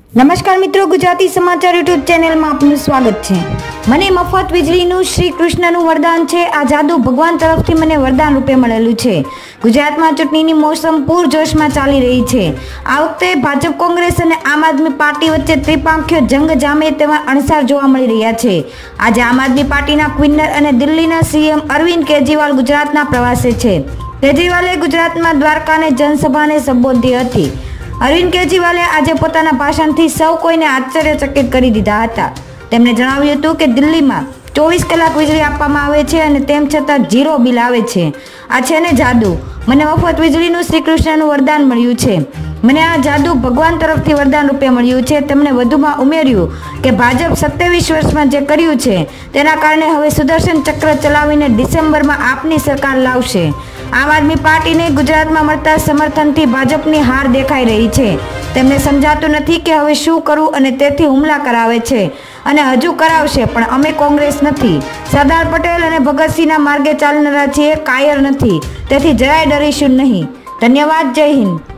નમસ્કાર મિત્રો, ગુજરાતી સમાચાર યુટ્યુબ ચેનલમાં આપનું સ્વાગત છે। મને મફત વીજળીનું શ્રી કૃષ્ણનું વરદાન છે। આ જાદુ ભગવાન તરફથી મને વરદાન રૂપે મળેલું છે। ગુજરાતમાં ચૂંટણીની મોસમ પૂરજોશમાં ચાલી રહી છે। આ વખતે ભાજપ, કોંગ્રેસ અને આમ આદમી પાર્ટી વચ્ચે ત્રિપાંખીય જંગ જામે તેવા અણસાર જોવા મળી રહ્યા છે। આજે આમ આદમી પાર્ટીના ક્વિનર અને દિલ્હીના સીએમ અરવિંદ કેજરીવાલ ગુજરાતના પ્રવાસે છે। કેજરીવાલે ગુજરાતમાં દ્વારકાને જનસભાને સંબોધી હતી। અરવિંદ કેજરીવાલે આજે પોતાના ભાષણથી સૌ કોઈને આશ્ચર્યચકિત કરી દીધા હતા। તેમણે જણાવ્યું હતું કે દિલ્હીમાં 24 કલાક વીજળી આપવામાં આવે છે અને તેમ છતાં 0 બિલ આવે છે। આ છે ને જાદુ। મને મફત વીજળીનું શ્રી કૃષ્ણનું વરદાન મળ્યું છે। મને આ જાદુ ભગવાન તરફથી વરદાન રૂપે મળ્યું છે। તેમણે વધુમાં ઉમેર્યું કે ભાજપ 27 વર્ષમાં જે કર્યું છે તેના કારણે હવે સુદર્શન ચક્ર ચલાવીને ડિસેમ્બરમાં આપની સરકાર લાવશે। આમ આદમી પાર્ટીને ગુજરાતમાં મળતા સમર્થનથી ભાજપની હાર દેખાઈ રહી છે। તેમને સમજાતું નથી કે હવે શું કરવું અને તેથી હુમલા કરાવે છે અને હજુ કરાવશે, પણ અમે કોંગ્રેસ નથી। સરદાર પટેલ અને ભગતસિંહના માર્ગે ચાલનારા છીએ, કાયર નથી। તેથી જરાય ડરીશું નહીં। ધન્યવાદ। જય હિન્દ।